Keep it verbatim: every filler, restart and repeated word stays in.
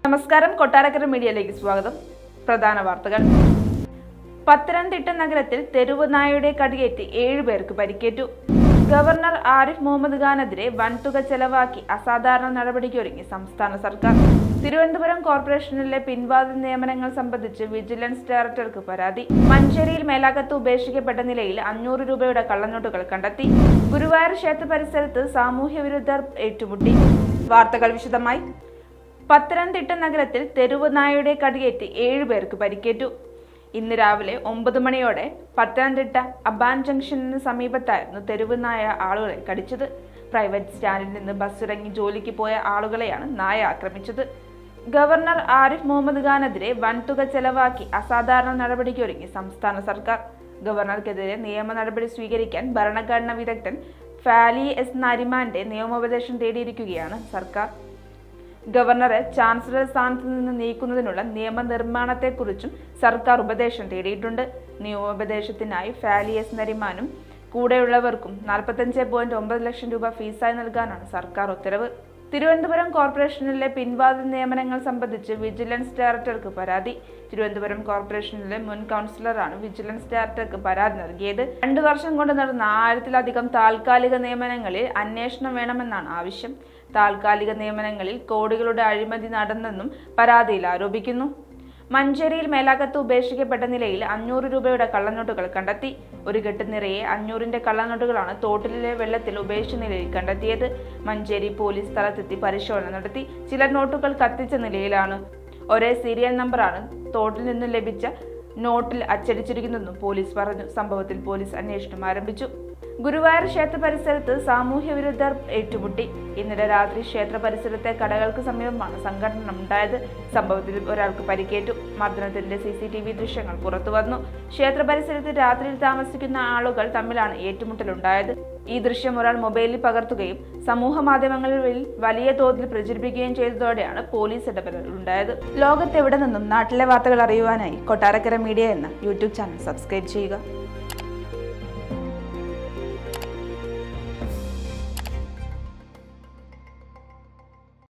നമസ്കാരം, കൊട്ടാരക്കര മീഡിയയിലേക്ക് സ്വാഗതം. പ്രധാന വാർത്തകൾ. പത്തനംതിട്ട നഗരത്തിൽ തെരുവ് നായയുടെ കടിയേറ്റ് ഏഴുപേർക്ക് പരിക്കേറ്റു. ഗവർണർ ആരിഫ് മുഹമ്മദ് ഖാനെതിരെ വൻതുക ചെലവാക്കി അസാധാരണ നടപടിക്കൊരുങ്ങി സംസ്ഥാന സർക്കാർ. തിരുവനന്തപുരം കോർപ്പറേഷനിലെ പിൻവാതിൽ നിയമനങ്ങൾ സംബന്ധിച്ച് വിജിലൻസ് ഡയറക്ടർക്ക് പരാതി. മഞ്ചേരിയിൽ മേലാകത്ത് ഉപേക്ഷിക്കപ്പെട്ട നിലയിൽ അഞ്ഞൂറ് രൂപയുടെ കള്ളനോട്ടുകൾ കണ്ടെത്തി. ഗുരുവായൂർ ക്ഷേത്ര പരിസരത്ത് സാമൂഹ്യ വിരുദ്ധർ ഏറ്റുമുട്ടി. വാർത്തകൾ വിശദമായി. പത്തനംതിട്ട നഗരത്തിൽ തെരുവ് നായയുടെ കടിയേറ്റ് ഏഴുപേർക്ക് പരിക്കേറ്റു. ഇന്ന് രാവിലെ ഒമ്പത് മണിയോടെ പത്തനംതിട്ട അബാൻ ജംഗ്ഷനിന് സമീപത്തായിരുന്നു തെരുവ് നായ ആളുകളെ കടിച്ചത്. പ്രൈവറ്റ് സ്റ്റാൻഡിൽ നിന്ന് ബസ്സിറങ്ങി ജോലിക്ക് പോയ ആളുകളെയാണ് നായ ആക്രമിച്ചത്. ഗവർണർ ആരിഫ് മുഹമ്മദ് ഖാനെതിരെ വൻതുക ചെലവാക്കി അസാധാരണ നടപടിക്കൊരുങ്ങി സംസ്ഥാന സർക്കാർ. ഗവർണർക്കെതിരെ നിയമ നടപടി സ്വീകരിക്കാൻ ഭരണഘടനാ വിദഗ്ധൻ ഫാലി എസ് നരിമാന്റെ നിയമോപദേശം തേടിയിരിക്കുകയാണ് സർക്കാർ. ഗവർണറെ ചാൻസലർ സ്ഥാനത്ത് നിന്ന് നീക്കുന്നതിനുള്ള നിയമനിർമ്മാണത്തെക്കുറിച്ചും സർക്കാർ ഉപദേശം തേടിയിട്ടുണ്ട്. നിയമോപദേശത്തിനായി ഫാലി എസ് നരിമാനും കൂടെയുള്ളവർക്കും നാൽപ്പത്തഞ്ച് പോയിന്റ് ഒമ്പത് ലക്ഷം രൂപ ഫീസായി നൽകാനാണ് സർക്കാർ ഉത്തരവ്. തിരുവനന്തപുരം കോർപ്പറേഷനിലെ പിൻവാതിൽ നിയമനങ്ങൾ സംബന്ധിച്ച് വിജിലൻസ് ഡയറക്ടർക്ക് പരാതി. തിരുവനന്തപുരം കോർപ്പറേഷനിലെ മുൻ കൗൺസിലറാണ് വിജിലൻസ് ഡയറക്ടർക്ക് പരാതി നൽകിയത്. രണ്ടു വർഷം കൊണ്ട് നടന്ന ആയിരത്തിലധികം താൽക്കാലിക നിയമനങ്ങളിൽ അന്വേഷണം വേണമെന്നാണ് ആവശ്യം. താൽക്കാലിക നിയമനങ്ങളിൽ കോടികളുടെ അഴിമതി നടന്നെന്നും പരാതിയിൽ ആരോപിക്കുന്നു. മഞ്ചേരിയിൽ മേലാകത്ത് ഉപേക്ഷിക്കപ്പെട്ട നിലയിൽ അഞ്ഞൂറ് രൂപയുടെ കള്ളനോട്ടുകൾ കണ്ടെത്തി. ഒരു കെട്ട് നിറയെ അഞ്ഞൂറിന്റെ കള്ളനോട്ടുകളാണ് തോട്ടിലെ വെള്ളത്തിൽ ഉപേക്ഷിച്ച നിലയിൽ കണ്ടെത്തിയത്. മഞ്ചേരി പോലീസ് സ്ഥലത്തെത്തി പരിശോധന നടത്തി. ചില നോട്ടുകൾ കത്തിച്ച നിലയിലാണ്. ഒരേ സീരിയൽ നമ്പറാണ് തോട്ടിൽ നിന്ന് ലഭിച്ച നോട്ടിൽ അച്ചടിച്ചിരിക്കുന്നതെന്നും പോലീസ് പറഞ്ഞു. സംഭവത്തിൽ പോലീസ് അന്വേഷണം ആരംഭിച്ചു. ഗുരുവായൂർ ക്ഷേത്ര പരിസരത്ത് സാമൂഹ്യ വിരുദ്ധർ ഏറ്റുമുട്ടി. ഇന്നലെ രാത്രി ക്ഷേത്ര പരിസരത്തെ കടകൾക്ക് സമീപമാണ് സംഘടന ഉണ്ടായത്. സംഭവത്തിൽ ഒരാൾക്ക് പരിക്കേറ്റു. മർദ്ദനത്തിന്റെ സി സി ടി വി ദൃശ്യങ്ങൾ പുറത്തുവന്നു. ക്ഷേത്ര പരിസരത്ത് രാത്രിയിൽ താമസിക്കുന്ന ആളുകൾ തമ്മിലാണ് ഏറ്റുമുട്ടലുണ്ടായത്. ഈ ദൃശ്യം ഒരാൾ മൊബൈലിൽ പകർത്തുകയും സമൂഹ മാധ്യമങ്ങളിൽ വലിയ തോതിൽ പ്രചരിപ്പിക്കുകയും ചെയ്തതോടെയാണ് പോലീസ് ഇടപെടൽ ഉണ്ടായത്. ലോകത്തെവിടെ നിന്നും നാട്ടിലെ വാർത്തകൾ അറിയുവാനായി കൊട്ടാരക്കര മീഡിയ എന്ന യൂട്യൂബ് ചാനൽ സബ്സ്ക്രൈബ് ചെയ്യുക.